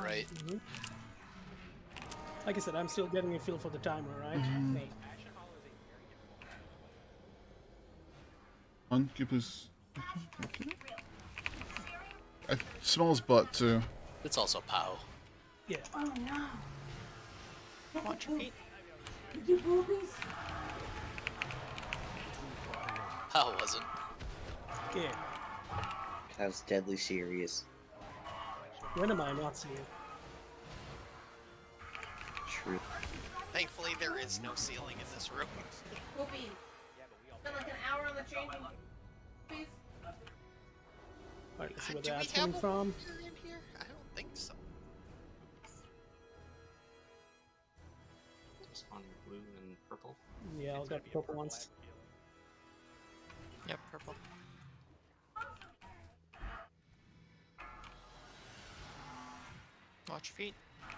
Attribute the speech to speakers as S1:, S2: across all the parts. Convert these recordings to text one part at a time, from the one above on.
S1: right?
S2: Mm-hmm. Like I said, I'm still getting a feel for the timer, right?
S3: Hey.
S4: Can you please? Okay. I smell his butt too.
S1: It's also POW.
S2: Yeah.
S3: Oh no.
S5: Watch your feet.
S3: You boobies?
S1: POW wasn't.
S2: Yeah.
S6: That was deadly serious.
S2: When am I not seeing?
S6: True.
S5: Thankfully, there is no ceiling in this room.
S3: Boobies. Spend like an hour on the changing. Please.
S2: Alright, let's see where
S5: Do we
S2: that's
S5: have
S2: coming from.
S5: a in here? I don't think so.
S7: Responding blue and purple.
S2: Yeah, I've got the purple ones.
S5: Yep, purple. Watch your feet.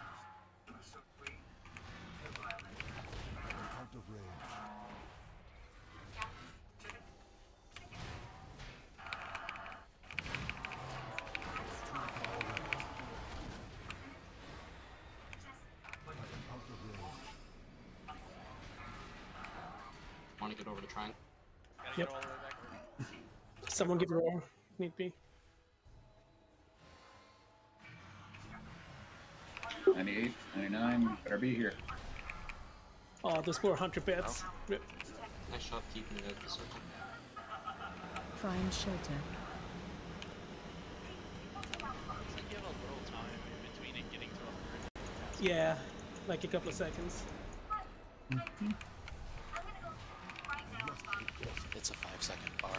S7: Want to get over the triangle?
S2: Yep. Someone give a roar, need be.
S8: 98, 99, better be here.
S2: Oh, those poor hunter pets. Rip.
S7: Nice shot keeping it at the circle.
S9: Find shelter.
S5: Looks like you have a little time in between it getting to 100.
S2: Yeah, like a couple of seconds.
S1: It's a 5-second bar.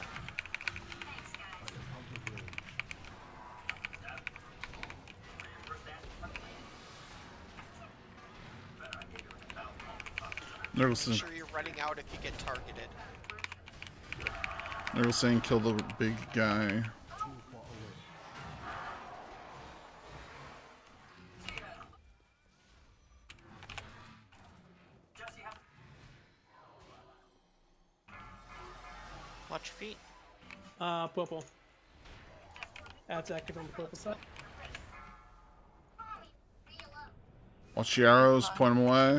S4: They're
S5: Make sure you're running out if you get targeted.
S4: saying kill the big guy.
S5: Watch your feet.
S2: Purple. Ad's active on the purple side.
S4: Watch the arrows, point them away.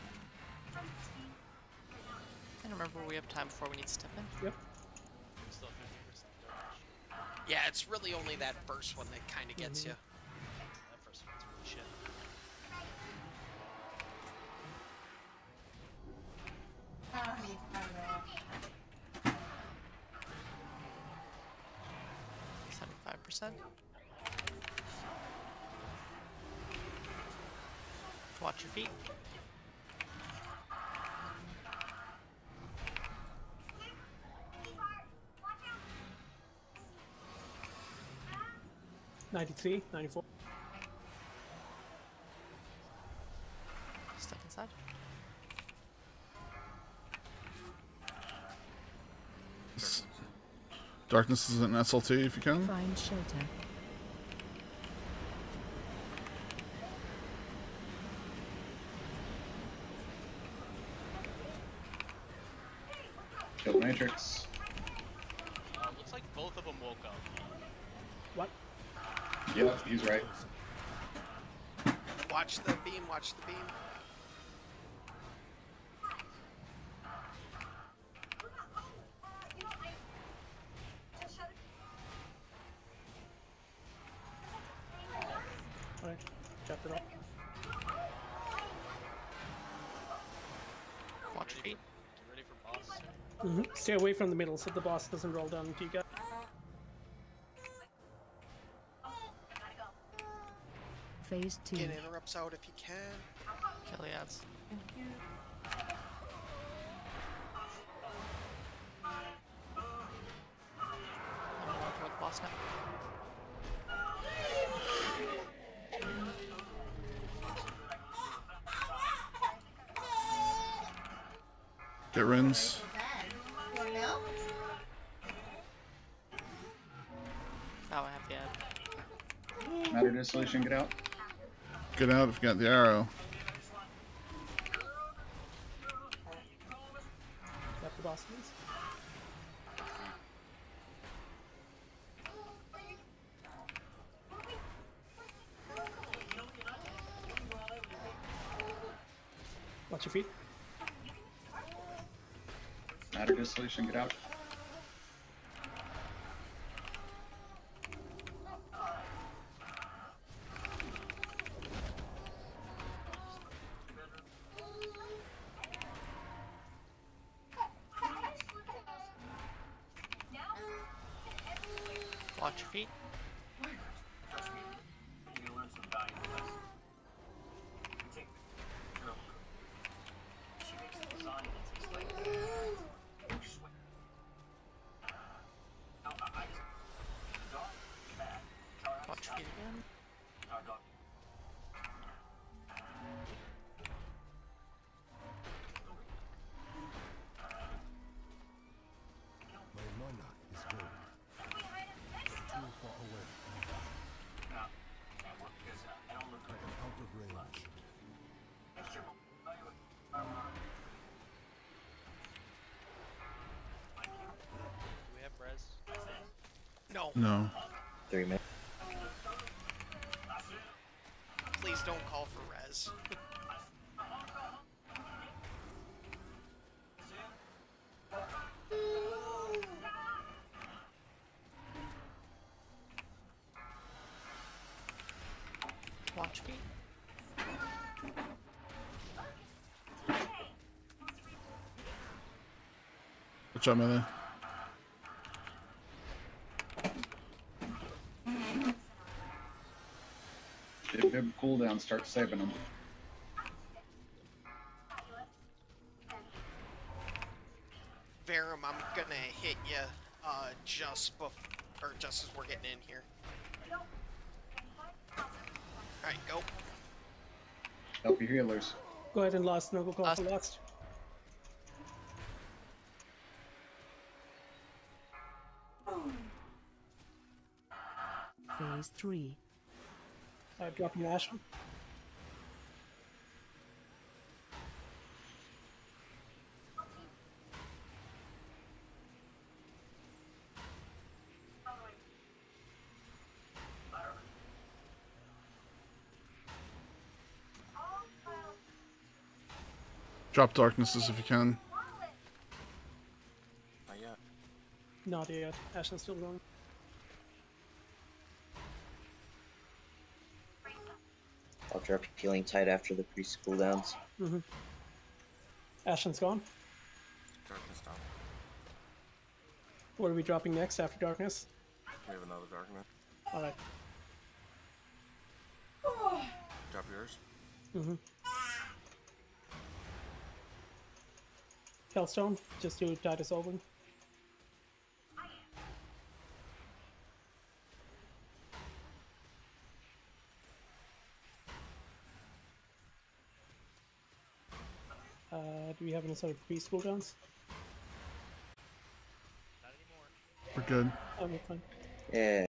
S5: And remember, we have time before we need to step in.
S2: Yep.
S5: Still 50% damage. Yeah, it's really only that first one that kind of gets you. That first one's really shit.
S3: Oh, he's coming back.
S5: 75%. Watch your feet.
S2: '93, '94.
S5: Step inside.
S4: Darkness is an SLT if you can.
S9: Find shelter.
S8: Kill the Matrix.
S5: Looks like both of them woke up.
S2: What?
S8: Yep, he's right.
S5: Watch the beam, watch the beam.
S2: Alright, chopped it up.
S5: Watch your feet. Get ready for boss soon.
S2: Stay away from the middle so the boss doesn't roll down into you guys.
S9: Phase 2.
S5: Get interrupts out if you can. Kill the ads. I'm working with the boss now.
S4: Get Rins.
S5: Oh, I have the ad.
S8: Matter dissolution, get out.
S4: Get out if you got the arrow.
S2: Got the boss ones. Watch your feet.
S8: Matter dissolution, get out.
S5: Watch your feet. Watch your feet again.
S10: My mana is low. Too far away. I am out of range.
S5: Do we have res? No.
S4: No.
S6: 3 minutes.
S5: Please don't call for res. Watch me.
S4: Watch out, melee.
S8: Did Vib cooldown, start saving them.
S5: Verum, I'm gonna hit you just as we're getting in here. Alright, go.
S8: Help your healers.
S2: Go ahead and last. No, go
S5: Last.
S2: for last.
S9: Phase 3.
S2: Dropping Ash.
S4: Drop darknesses if you can.
S7: Not yet.
S2: Not yet. Ashen's still going.
S6: I'll drop healing tide after the priest cooldowns.
S2: Mm-hmm. Ashen's gone.
S7: Darkness down.
S2: What are we dropping next after darkness?
S7: We have another darkness.
S2: Alright.
S7: Drop yours.
S2: Mm-hmm. Hellstone, just do Titus Open. Do we have any sort of priest cooldowns?
S4: We're good.
S2: Okay, fine.
S6: Yeah.